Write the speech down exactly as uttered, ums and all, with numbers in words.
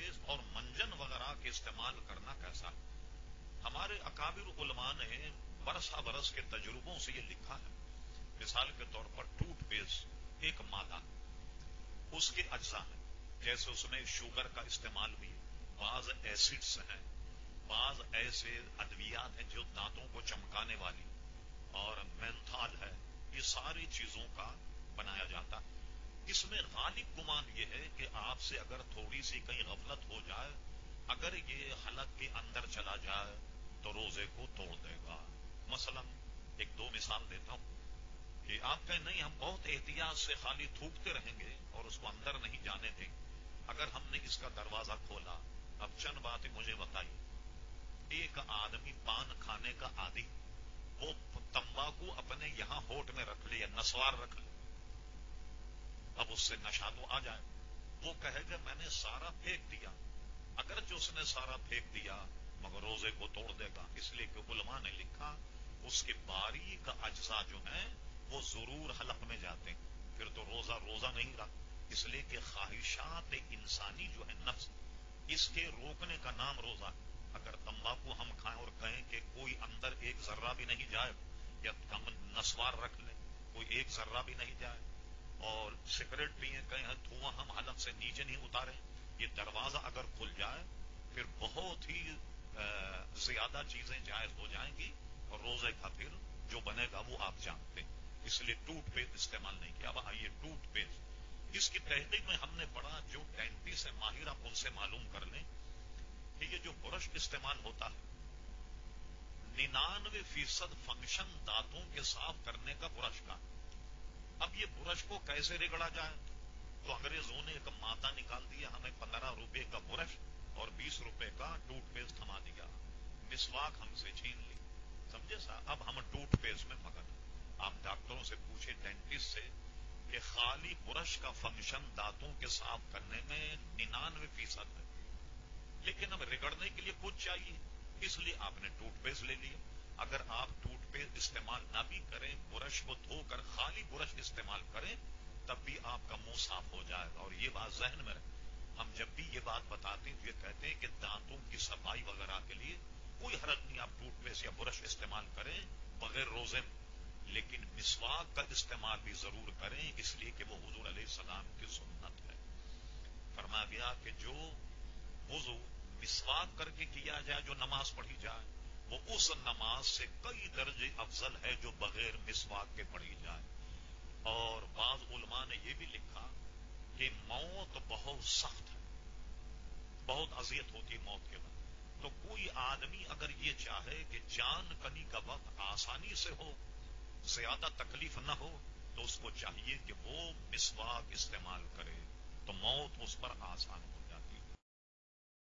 Paste اور منجن وغیرہ کے استعمال کرنا کیسا ہے؟ ہمارے اکابر علماء نے برسہ برس کے تجربوں سے یہ لکھا ہے. مثال کے طور پر ٹوتھ پیسٹ ایک مادہ، اس کے اجزاء ہیں، جیسے اس میں شوگر کا استعمال بھی ہے، بعض ایسڈس ہیں، بعض ایسے ادویات ہیں جو دانتوں کو چمکانے والی، اور مینتھال ہے، یہ ساری چیزوں کا بنایا جاتا ہے. اس میں غالب گمان یہ ہے کہ آپ سے اگر تھوڑی سی کہیں غفلت ہو جائے، اگر یہ حلق کے اندر چلا جائے تو روزے کو توڑ دے گا. مثلا ایک دو مثال دیتا ہوں کہ آپ کہیں نہیں ہم بہت احتیاط سے خالی تھوکتے رہیں گے اور اس کو اندر نہیں جانے دیں. اگر ہم نے اس کا دروازہ کھولا، اب چند باتیں مجھے بتائیے. ایک آدمی پان کھانے کا عادی، وہ تمباکو اپنے یہاں ہونٹ میں رکھ لے یا نسوار رکھ لے، اب اس سے نشہ تو آ جائے. وہ کہے گا میں نے سارا پھینک دیا، اگرچہ اس نے سارا پھینک دیا مگر روزے کو توڑ دے گا. اس لیے کہ علماء نے لکھا اس کے باریک اجزاء جو ہیں وہ ضرور حلق میں جاتے ہیں، پھر تو روزہ روزہ نہیں رہا. اس لیے کہ خواہشات انسانی جو ہے نفس، اس کے روکنے کا نام روزہ. اگر تمباکو ہم کھائیں اور کہیں کہ کوئی اندر ایک ذرہ بھی نہیں جائے، یا ہم نسوار رکھ لیں کوئی ایک ذرہ بھی نہیں جائے، اور سگریٹ پیئیں کہیں دھواں ہم حلق سے نیچے نہیں اتاریں، یہ دروازہ اگر کھل جائے پھر بہت ہی زیادہ چیزیں جائز ہو جائیں گی اور روزے کا پھر جو بنے گا وہ آپ جانتے ہیں. اس لیے ٹوتھ پیسٹ استعمال نہیں کیا. اب آئیے ٹوتھ پیسٹ، اس کی تحقیق میں ہم نے پڑھا، جو ڈینٹسٹ سے ماہر آپ ان سے معلوم کر لیں کہ یہ جو برش استعمال ہوتا ہے ننانوے فیصد فنکشن دانتوں کے صاف کرنے کا برش کا. اب یہ برش کو کیسے رگڑا جائے؟ تو انگریزوں نے ایک مادہ نکال دیا، ہمیں پندرہ روپے کا برش اور بیس روپے کا ٹوتھ پیسٹ تھما دیا، مسواک ہم سے چھین لی. سمجھے سا؟ اب ہم ٹوتھ پیسٹ میں مگن. آپ ڈاکٹروں سے پوچھے، ڈینٹسٹ سے، کہ خالی برش کا فنکشن دانتوں کے صاف کرنے میں ننانوے فیصد ہے، لیکن اب رگڑنے کے لیے کچھ چاہیے، اس لیے آپ نے ٹوتھ پیسٹ لے لیا. اگر آپ ٹوتھ پیسٹ استعمال نہ بھی کریں، برش کو دھو کر خالی برش استعمال کریں، تب بھی آپ کا منہ صاف ہو جائے گا. اور یہ بات ذہن میں رکھیں، ہم جب بھی یہ بات بتاتے ہیں تو یہ کہتے ہیں کہ دانتوں کی صفائی وغیرہ کے لیے کوئی حرج نہیں، آپ ٹوتھ پیسٹ یا برش استعمال کریں بغیر روزے میں، لیکن مسواک کا استعمال بھی ضرور کریں، اس لیے کہ وہ حضور علیہ السلام کی سنت ہے. فرمایا گیا کہ جو وضو مسواک کر کے کیا جائے، جو نماز پڑھی جائے، وہ اس نماز سے کئی درجے افضل ہے جو بغیر مسواک کے پڑھی جائے. اور بعض علماء نے یہ بھی لکھا کہ موت بہت سخت ہے، بہت اذیت ہوتی ہے موت کے بعد. تو کوئی آدمی اگر یہ چاہے کہ جان کنی کا وقت آسانی سے ہو، زیادہ تکلیف نہ ہو، تو اس کو چاہیے کہ وہ مسواک استعمال کرے، تو موت اس پر آسان ہو جاتی.